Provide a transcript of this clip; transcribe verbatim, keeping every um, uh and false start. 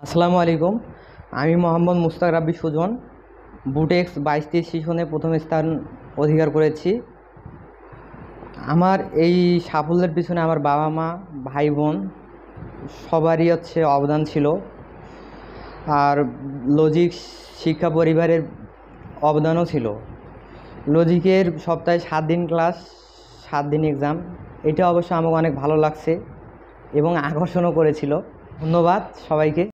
আসসালামু আলাইকুম। আমি মোহাম্মদ মুস্তাক রাব্বি সুজন বুটেক্স বাইশ তেইশ সেশনে প্রথম স্থান অধিকার করেছি। আমার এই সাফল্যের পিছনে আমার বাবা মা ভাই বোন সবারই হচ্ছে অবদান ছিল, আর লজিক শিক্ষা পরিবারের অবদানও ছিল। লজিকের সপ্তাহে সাত দিন ক্লাস, সাত দিন এক্সাম, এটা অবশ্য আমাকে অনেক ভালো লাগছে এবং আকর্ষণও করেছিল। ধন্যবাদ সবাইকে।